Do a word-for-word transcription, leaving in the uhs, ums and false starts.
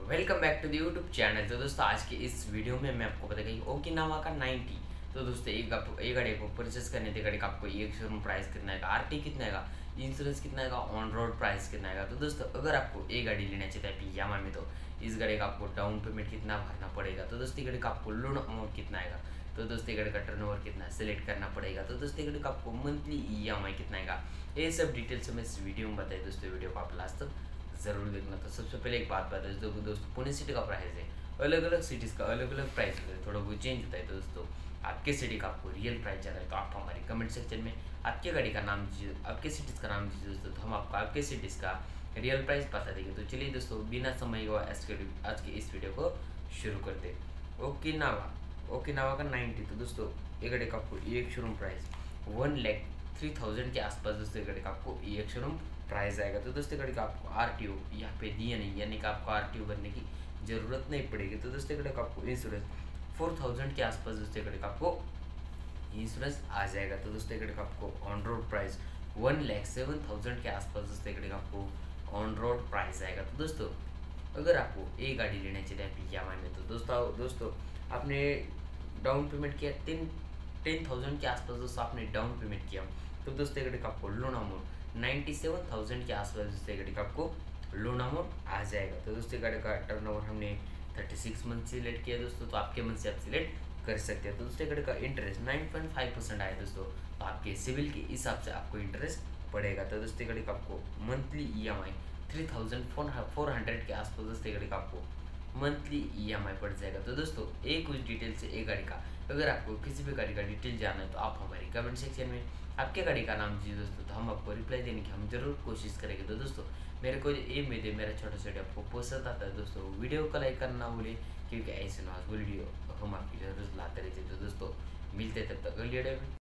Welcome back to the YouTube channel. तो दोस्तों आज के इस वीडियो में मैं आपको बताऊंगा कि ओकिनावा का नाइन्टी। तो दोस्तों एक आप एक गाड़ी को परचेस करने थे, गाड़ी का आपको एक शोरूम प्राइस कितना है, आरटी कितना है, इंश्योरेंस कितना है, ऑन रोड प्राइस कितना है। तो दोस्तों अगर आपको एक गाड़ी लेना चाहिए था यामा में, तो इस गाड़ी का आपको डाउन पेमेंट कितना भरना पड़ेगा। तो दोस्तों गाड़ी का आपको लोन अमाउंट कितना आएगा। तो दोस्तों गाड़ी का टर्नओवर कितना सेलेक्ट करना पड़ेगा। तो दोस्तों गाड़ी का आपको मंथली ई एम आई कितना आएगा, ये सब डिटेल्स में इस वीडियो में बताइए। दोस्तों वीडियो को आप लास्ट तक ज़रूर देखना। तो सबसे पहले एक बात बता दें दोस्तों, दोस्तों पुणे सिटी का प्राइस है, अलग अलग सिटीज़ का अलग अलग प्राइस होता है, थोड़ा बहुत चेंज होता है। तो दोस्तों आपके सिटी का आपको रियल प्राइस जाना है तो आप हमारे कमेंट सेक्शन में आपके गाड़ी का नाम दीजिए, आपके सिटीज़ का नाम दीजिए दोस्तों, तो हम आपको आपके सिटीज़ का रियल प्राइस बता देंगे। तो चलिए दोस्तों बिना समय हुआ आज के इस वीडियो को शुरू करते। ओकिनावा ओकिनावा का नाइन्टी। तो दोस्तों ये गाड़ी का आपको एक showroom price one lakh three thousand के आसपास दोस्तों गाड़ी का आपको एक शोरूम प्राइस आएगा। तो दोस्तों गाड़ी का आपको आर टी ओ यहाँ पे दिया नहीं, यानी कि आपको आर टी ओ भरने की ज़रूरत नहीं पड़ेगी। तो दोस्तों गाड़ी का आपको इंश्योरेंस फोर थाउजेंड के आसपास दोस्तों गाड़ी का आपको इंश्योरेंस आ जाएगा। तो दोस्तों गाड़ी का आपको on road price one lakh seven thousand के आसपास दोस्तों गाड़ी का आपको ऑन रोड प्राइस आएगा। तो दोस्तों अगर आपको एक गाड़ी लेना चाहिए यामा में, तो दोस्तों दोस्तों आपने डाउन पेमेंट किया टेन टेन थाउजेंड के आसपास दोस्तों आपने डाउन पेमेंट किया। तो दोस्तों गाड़ी का आपको loan amount ninety seven thousand के आसपास दोस्तों गाड़ी का आपको लोन अमाउंट आ जाएगा। तो दोस्तों गाड़ी का टर्नओवर हमने थर्टी सिक्स मंथ सिलेक्ट किया दोस्तों, तो आपके मंथ से आप सिलेक्ट कर सकते हैं। तो दोस्तों गाड़ी का interest nine point five percent आया दोस्तों, तो आपके सिविल के हिसाब से आपको इंटरेस्ट पड़ेगा। तो दोस्तों गाड़ी का आपको monthly E M I three thousand four hundred के आसपास दोस्तों गाड़ी का आपको मंथली ई एम आई पड़ जाएगा। तो दोस्तों एक कुछ डिटेल से एक गाड़ी का अगर आपको किसी भी गाड़ी का डिटेल जानना है तो आप हमारे कमेंट सेक्शन में आपके गाड़ी का नाम दीजिए दोस्तों, तो हम आपको रिप्लाई देने की हम जरूर कोशिश करेंगे। तो दोस्तों मेरे को ये उम्मीद है मेरा छोटा छोटा आपको पसंद आता है दोस्तों, वीडियो को लाइक करना भूलिए, क्योंकि ऐसे नॉर्मल वीडियो हम आपकी जरूर लाते रहते। तो दोस्तों मिलते तब तक अगली वीडियो में।